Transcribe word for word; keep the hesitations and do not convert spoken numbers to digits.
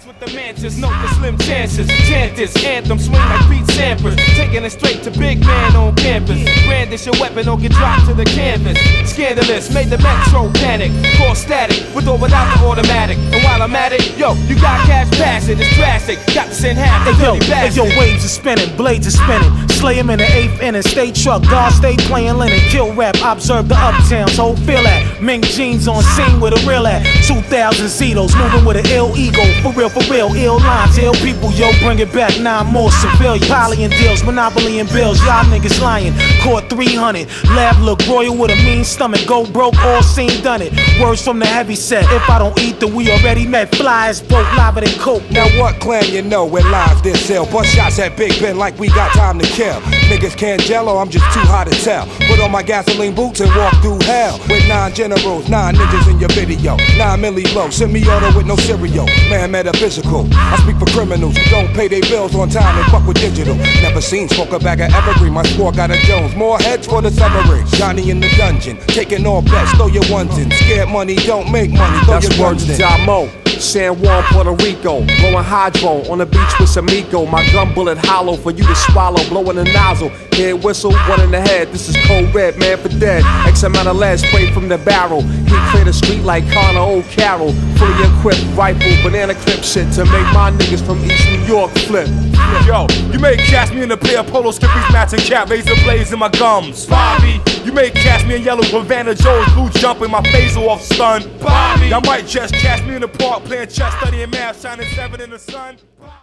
Dance with the mantis, note the slim chances. Chant this anthem, swing like Pete Sampras. Taking it straight to big man on campus. Brandish your weapon or get dropped to the canvas. Scandalous, made the metro panic. Call static, with or without the automatic. And while I'm at it, yo, you got cash passing, it's drastic. Got to send half the yo, hey, yo, waves are spinning, blades are spinning. Slay him in the eighth inning, stay truck, guard stay playing linen. Kill rap, observe the uptowns, whole feel at. Ming jeans on scene with a real at. two thousand Zetos, moving with an ill ego. For real, for real, ill lines, ill people, yo, bring it back, nine more civilians. Poly and deals, monopoly and bills, y'all niggas lying. Caught three hundred, lab look royal with a mean stomach. Go broke, all seen, done it. Words from the heavy set, if I don't eat, then we already met. Fly as broke, lava than coke. Now what clan you know where lives this sell? Bust shots at Big Ben like we got time to kill. Niggas can't jello, I'm just too hot to tell. Put on my gasoline boots and walk through hell. With nine generals, nine niggas in your video. Nine milli low, semi-auto with no cereal. Man metaphysical, I speak for criminals who don't pay their bills on time and fuck with digital. Never seen smoke a bag of evergreen, my squad got a Jones. More heads for the submarine. Johnny in the dungeon, taking all bets, throw your ones in. Scared money don't make money, throw That's your ones in. Damo. San Juan, Puerto Rico, blowing hydro on the beach with Samico. My gun bullet hollow for you to swallow, blowing the nozzle. Head whistle, one in the head. This is cold red, man for dead. X amount of lead sprayed from the barrel. He cleared the street like Connor O'Carroll. Fully equipped rifle, banana clip shit to make my niggas from East New York flip. Yo, you may catch me in a pair of polo skippies, matching cat, razor blades in my gums. Bobby, you may catch me in yellow Havana Joe's blue jumping my phaser off stun. Bobby, y'all might just catch me in the park playing chess, studying math, shining seven in the sun.